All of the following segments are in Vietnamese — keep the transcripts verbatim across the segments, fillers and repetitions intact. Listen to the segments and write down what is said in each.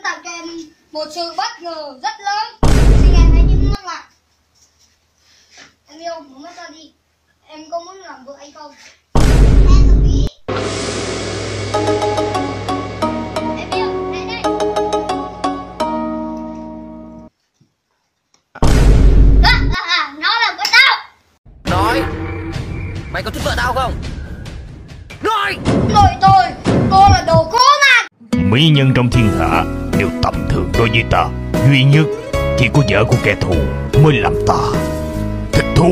tặng cho em một sự bất ngờ rất lớn. Xin em hãy nhắm mắt lại. Em yêu, mở mắt ra đi. Em có muốn làm vợ anh không? Em đồng ý. Em yêu, lại đây. À, à, à, nó là của tao. Nói, mày có thích vợ tao không? Nói. Nội tôi, cô là đồ khốn nạn. Mỹ nhân trong thiên hạ đều tầm thường đối với ta, duy nhất chỉ có vợ của kẻ thù mới làm ta thích thú.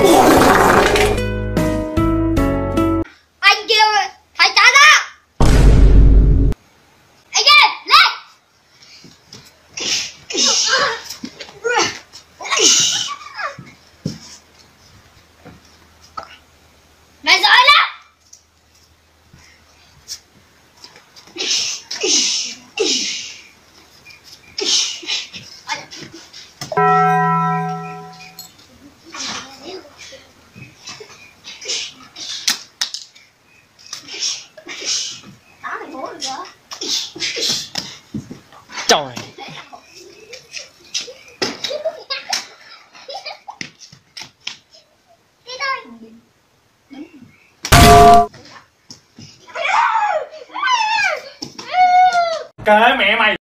Anh kia phải trả ra. Anh kia lên. Mày giỏi lắm. Đó mày bố được rồi. Trời. Đi thôi. Kệ mẹ mày.